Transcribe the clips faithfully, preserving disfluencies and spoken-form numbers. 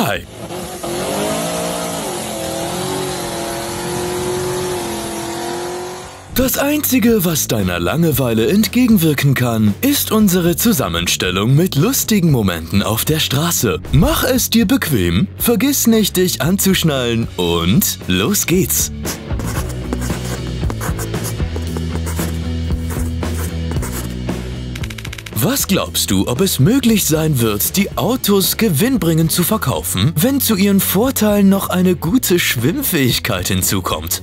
vorbei. Das Einzige, was deiner Langeweile entgegenwirken kann, ist unsere Zusammenstellung mit lustigen Momenten auf der Straße. Mach es dir bequem, vergiss nicht, dich anzuschnallen und los geht's! Was glaubst du, ob es möglich sein wird, die Autos gewinnbringend zu verkaufen, wenn zu ihren Vorteilen noch eine gute Schwimmfähigkeit hinzukommt?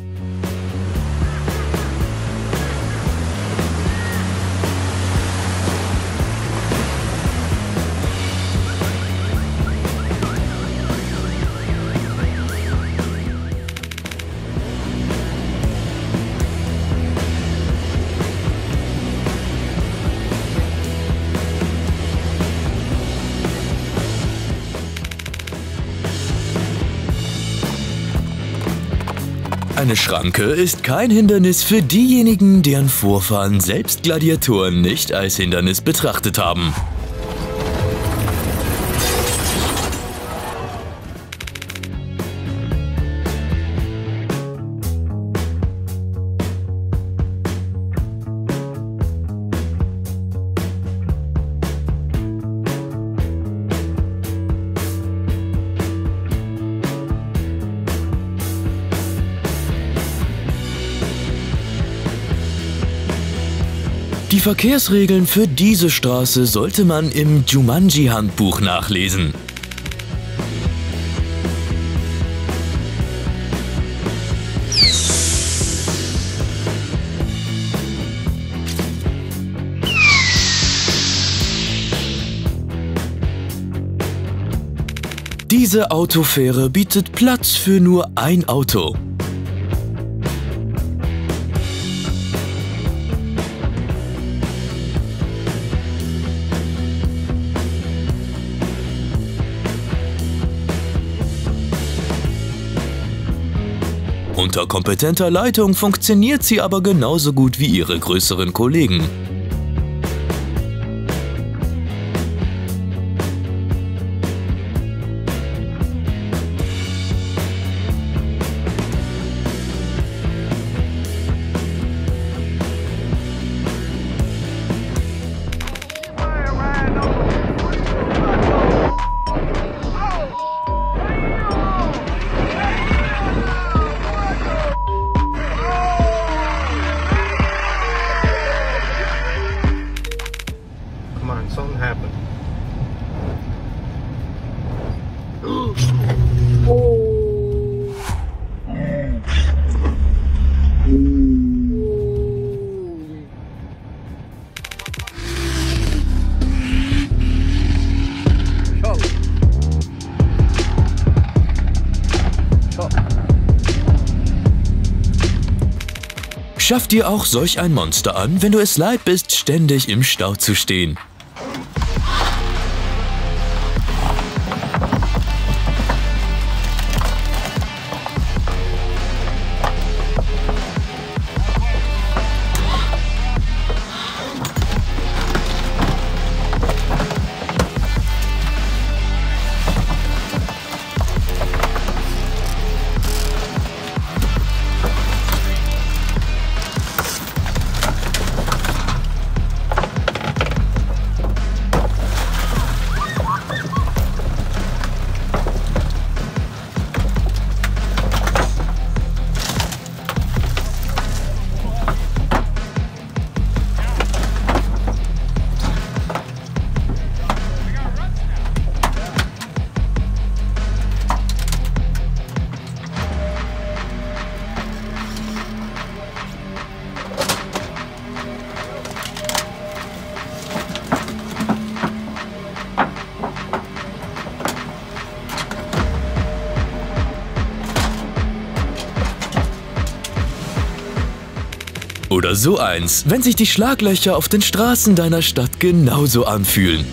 Eine Schranke ist kein Hindernis für diejenigen, deren Vorfahren selbst Gladiatoren nicht als Hindernis betrachtet haben. Die Verkehrsregeln für diese Straße sollte man im Jumanji-Handbuch nachlesen. Diese Autofähre bietet Platz für nur ein Auto. Unter kompetenter Leitung funktioniert sie aber genauso gut wie ihre größeren Kollegen. Something happened. Schaff dir auch solch ein Monster an, wenn du es leid bist, ständig im Stau zu stehen. Oder so eins, wenn sich die Schlaglöcher auf den Straßen deiner Stadt genauso anfühlen.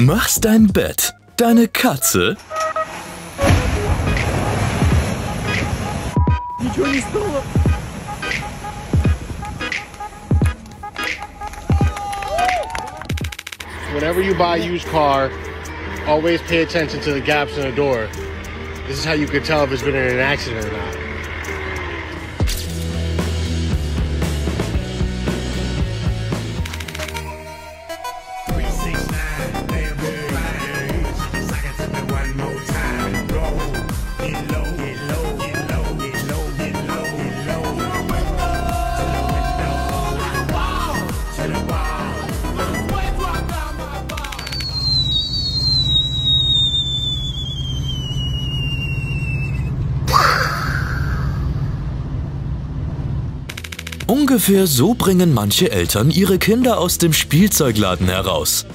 Machst dein Bett, deine Katze? Whenever you buy a used car, always pay attention to the gaps in the door. This is how you can tell if it's been in an accident or not. Ungefähr so bringen manche Eltern ihre Kinder aus dem Spielzeugladen heraus.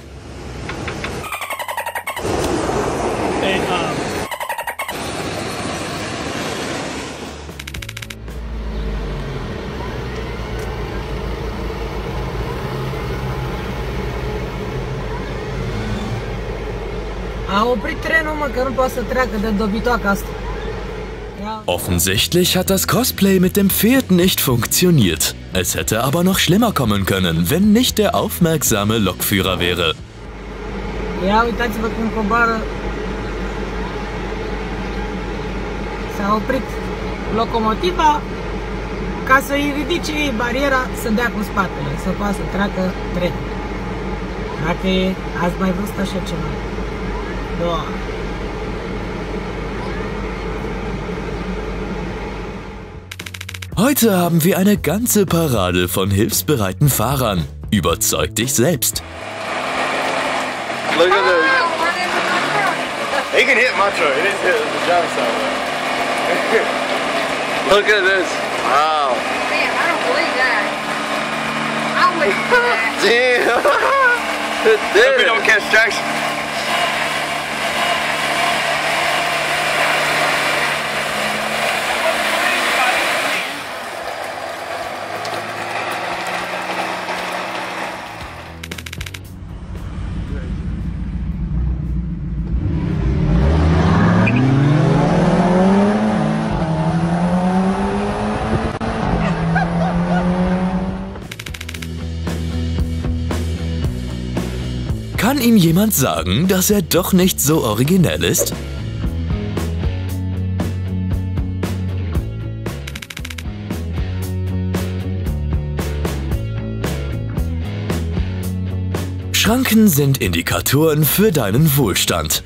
A oprit trenul, mă, că nu poate să treacă de dobitoaca asta. Offensichtlich hat das Cosplay mit dem Pferd nicht funktioniert. Es hätte aber noch schlimmer kommen können, wenn nicht der aufmerksame Lokführer wäre. Ia uitați-vă cum coboară. S-a oprit locomotiva ca să-i ridice bariera să dea cu spatele, să poată să treacă trenul. Dacă ați mai văzut așa ceva. Doamne. Heute haben wir eine ganze Parade von hilfsbereiten Fahrern. Überzeug dich selbst. Look at this. He can hit my truck. He didn't hit the job site. Look at this. Wow. Man, I don't believe that. I wouldn't do that. Damn. Hope we don't catch Jackson. Kann ihm jemand sagen, dass er doch nicht so originell ist? Schranken sind Indikatoren für deinen Wohlstand.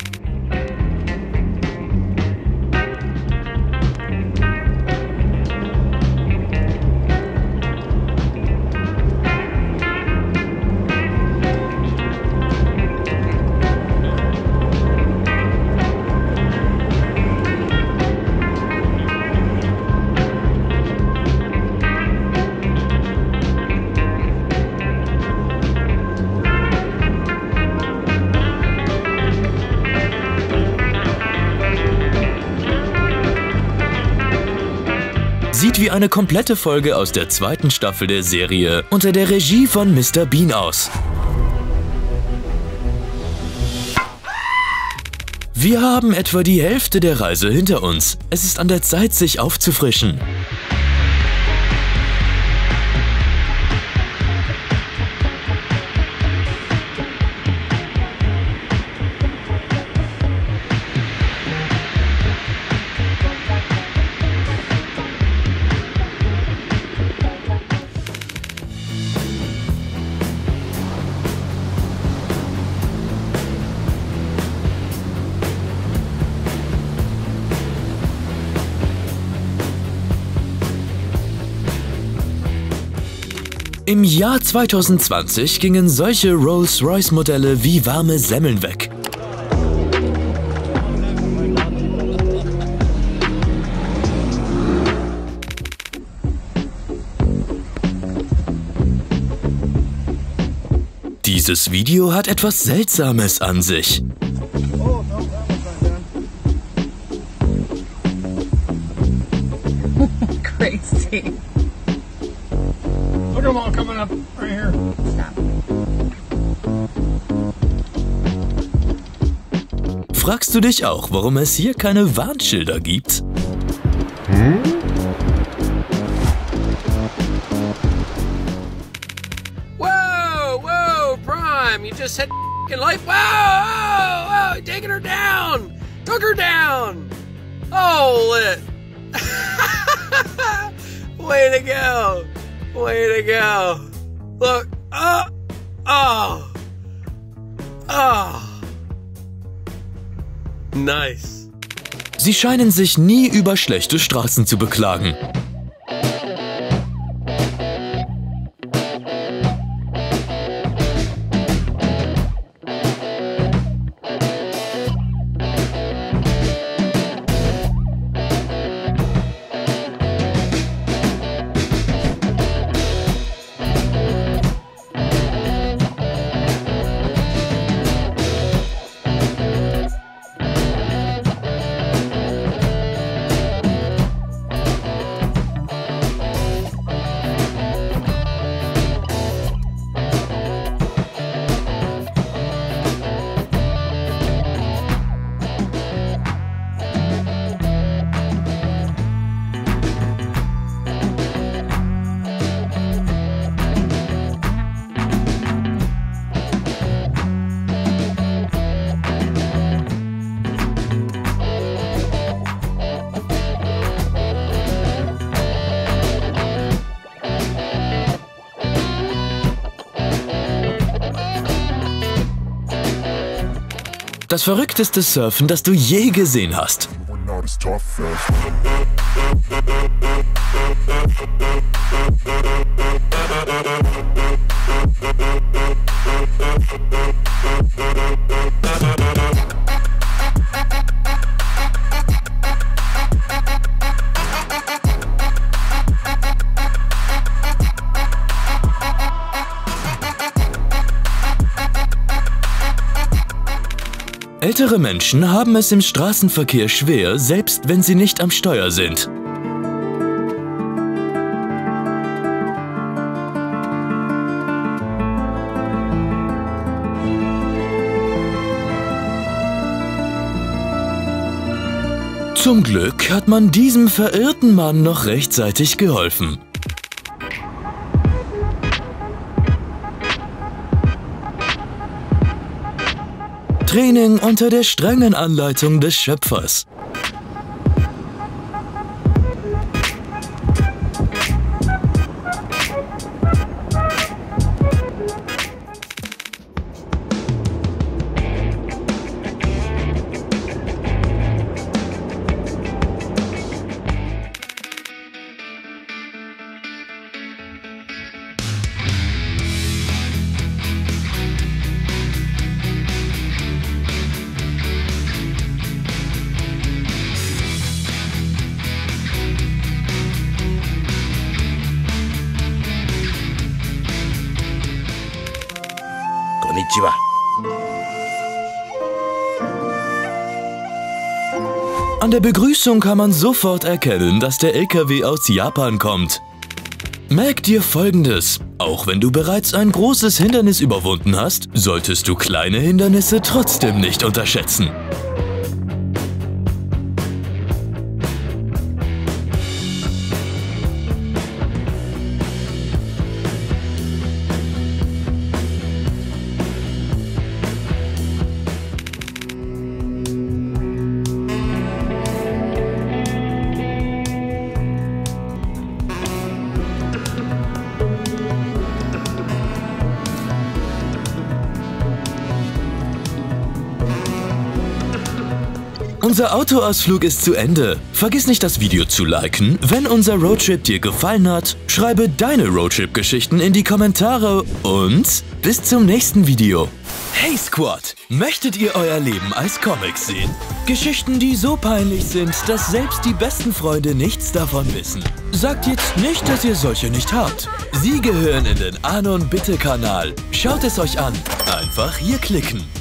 Sieht wie eine komplette Folge aus der zweiten Staffel der Serie unter der Regie von Mister Bean aus. Wir haben etwa die Hälfte der Reise hinter uns. Es ist an der Zeit, sich aufzufrischen. Im Jahr zweitausendzwanzig gingen solche Rolls-Royce-Modelle wie warme Semmeln weg. Dieses Video hat etwas Seltsames an sich. Crazy. Look at them all coming up right here. Stop. Fragst du dich auch, warum es hier keine Warnschilder gibt? Hm? Whoa, whoa, Prime, you just said f***ing life. Whoa, whoa, whoa, taking her down. Took her down. Oh, lit. Way to go. Way to go. Look. Oh. Oh. Oh. Nice. Sie scheinen sich nie über schlechte Straßen zu beklagen. Das verrückteste Surfen, das du je gesehen hast. Ältere Menschen haben es im Straßenverkehr schwer, selbst wenn sie nicht am Steuer sind. Zum Glück hat man diesem verirrten Mann noch rechtzeitig geholfen. Training unter der strengen Anleitung des Schöpfers. Konnichiwa. An der Begrüßung kann man sofort erkennen, dass der L K W aus Japan kommt. Merk dir Folgendes: Auch wenn du bereits ein großes Hindernis überwunden hast, solltest du kleine Hindernisse trotzdem nicht unterschätzen. Unser Autoausflug ist zu Ende. Vergiss nicht, das Video zu liken. Wenn unser Roadtrip dir gefallen hat, schreibe deine Roadtrip-Geschichten in die Kommentare und bis zum nächsten Video. Hey Squad! Möchtet ihr euer Leben als Comics sehen? Geschichten, die so peinlich sind, dass selbst die besten Freunde nichts davon wissen. Sagt jetzt nicht, dass ihr solche nicht habt. Sie gehören in den Anon Bitte Kanal. Schaut es euch an. Einfach hier klicken.